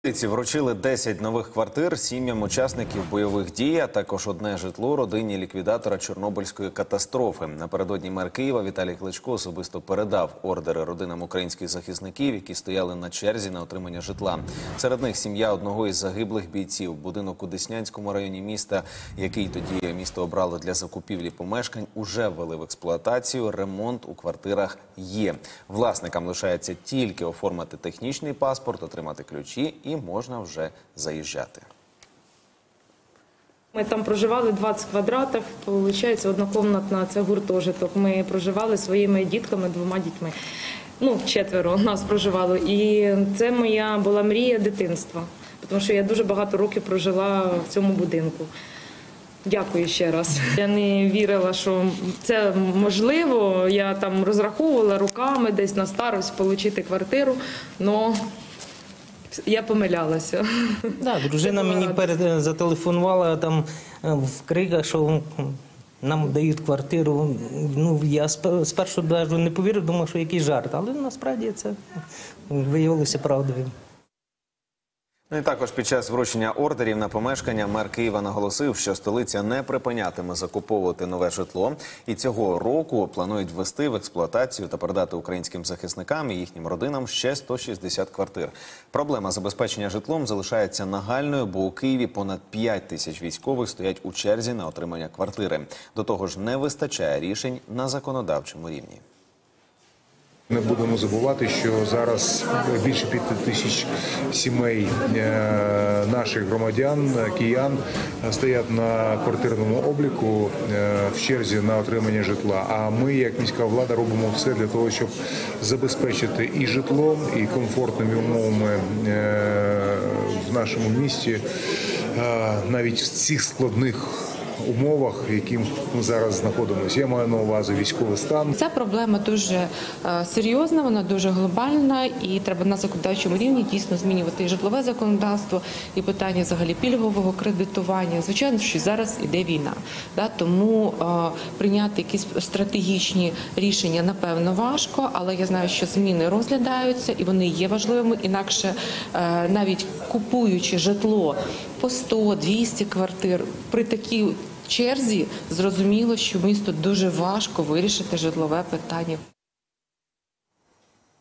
Вручили 10 нових квартир сім'ям учасників бойових дій, а також одне житло родині ліквідатора Чорнобильської катастрофи. Напередодні мер Києва Віталій Кличко особисто передав ордери родинам українських захисників, які стояли на черзі на отримання житла. Серед них сім'я одного із загиблих бійців. Будинок у Деснянському районі міста, який тоді місто обрало для закупівлі помешкань, уже ввели в експлуатацію. Ремонт у квартирах є. Власникам лишається тільки оформити технічний паспорт, отримати ключі і можна вже заїжджати. Ми там проживали 20 квадратів, виходить, однокомнатна, це гуртожиток. Ми проживали своїми дітками, 2 дітьми. Ну, 4 нас проживало. І це моя була мрія дитинства, тому що я дуже багато років прожила в цьому будинку. Дякую ще раз. Я не вірила, що це можливо. Я там розраховувала руками десь на старость отримати квартиру, але я помилялася. Так, дружина мені зателефонувала там в криках, що нам дають квартиру. Ну, я спершу навіть не повірив, думав, що якийсь жарт, але насправді це виявилося правдою. Ну і також під час вручення ордерів на помешкання мер Києва наголосив, що столиця не припинятиме закуповувати нове житло. І цього року планують ввести в експлуатацію та передати українським захисникам і їхнім родинам ще 160 квартир. Проблема забезпечення житлом залишається нагальною, бо у Києві понад 5 тисяч військових стоять у черзі на отримання квартири. До того ж, не вистачає рішень на законодавчому рівні. Не будемо забувати, що зараз більше 5 тисяч сімей наших громадян, киян, стоять на квартирному обліку в черзі на отримання житла. А ми, як міська влада, робимо все для того, щоб забезпечити і житлом, і комфортними умовами в нашому місті, навіть в цих складних умовах, в яких ми зараз знаходимося. Я маю на увазі військовий стан. Ця проблема дуже серйозна, вона дуже глобальна, і треба на законодавчому рівні дійсно змінювати і житлове законодавство, і питання взагалі пільгового кредитування. Звичайно, що зараз іде війна, тому прийняти якісь стратегічні рішення, напевно, важко, але я знаю, що зміни розглядаються, і вони є важливими, інакше навіть купуючи житло по 100-200 квартир при такій черзі, зрозуміло, що місту дуже важко вирішити житлове питання.